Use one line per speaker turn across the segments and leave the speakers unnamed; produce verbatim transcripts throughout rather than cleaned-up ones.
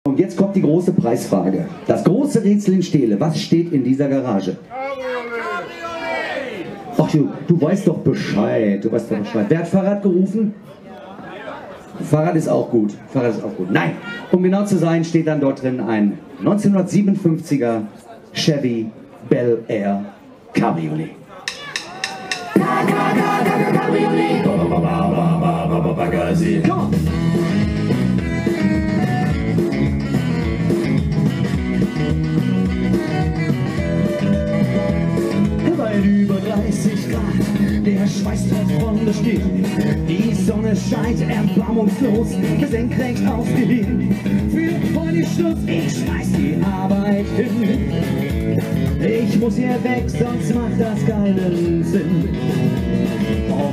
Und jetzt kommt die große Preisfrage. Das große Rätsel in Steele. Was steht in dieser Garage? Ach du, du weißt doch Bescheid. Du weißt doch Bescheid. Wer hat Fahrrad gerufen? Fahrrad ist auch gut. Fahrrad ist auch gut. Nein, um genau zu sein, steht dann dort drin ein neunzehnhundertsiebenundfünfziger Chevy Bel Air Cabriolet. Komm on. Bei über dreißig Grad, der Schweiß tropft von der Stirn. Die Sonne scheint erbarmungslos, senkrecht aufs Gehirn. Für heute Schluss, ich schmeiß die Arbeit hin. Ich muss hier weg, sonst macht das keinen Sinn. Oh.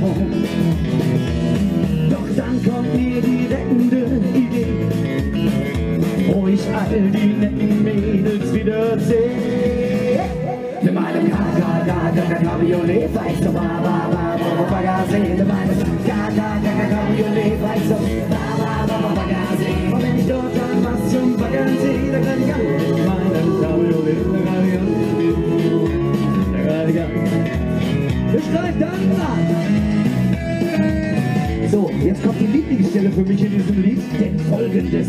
Doch dann kommt mir die rettende Idee, wo ich all die netten Mädels wieder sehe. Mit meinem Cabriolet fahr ich so ba ba ba ba Bagase. Mit meinem Cabriolet fahr ich so ba ba ba Bagase. Und wenn ich dort dann was zum Baggern sehe, da kann ich an. Mit meinem Cabriolet, da kann ich an. Da kann ich an. Ich greif dann an. So, jetzt kommt die Lieblingsstelle für mich in diesem Lied, denn folgendes.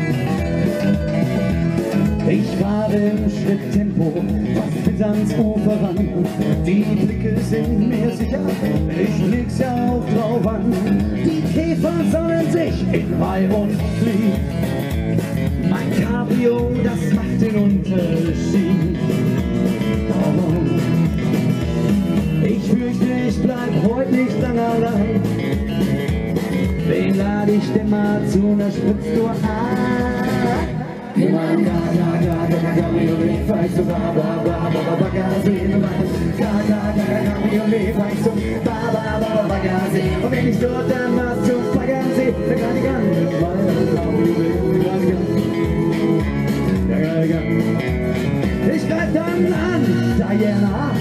Ich fahre im Schritttempo fast bis ans Ufer ran. Die Blicke sind mir sicher, ich leg's ja auch drauf an. Die Käfer sonnen sich in Mai und Flieh. Mein Cabrio, das macht den Unterschied. Oh. Ich fürchte, ich bleib heute nicht lang allein. Wen lade ich denn mal zu einer Spritztour ein? In meinem Cabriolet fahr ich so ba ba ba ba Bagase. In meinem Cabriolet fahr ich so ba ba ba Bagase. Und wenn ich dort dann was zum Baggern sehe, da kann ich an. Mit meinem Cabriolet, da kann ich an. Da kann ich an. Ich greif dann an, Diana.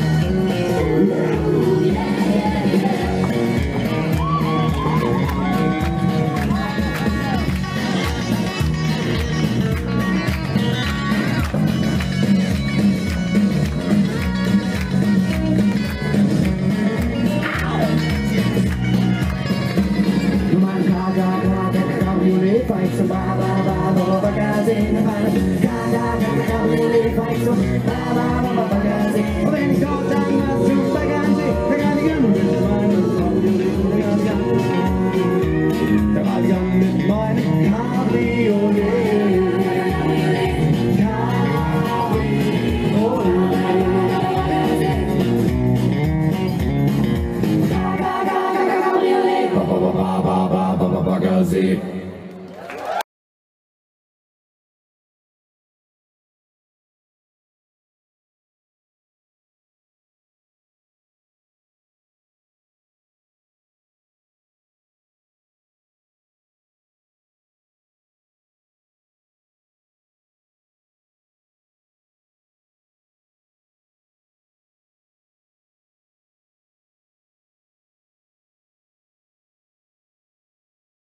Cabriolet fahr ich so ba ba ba ba Bagase. In meinem Cabriolet fahr ich so ba ba ba Bagase. Und wenn ich dort dann was zum Baggern sehe, da kann ich an. Mit meinem Cabriolet, da kann ich an. Da kann ich an mit meinem Cabriolet. Cabriolet. Ba ba ba ba ba ba Bagase.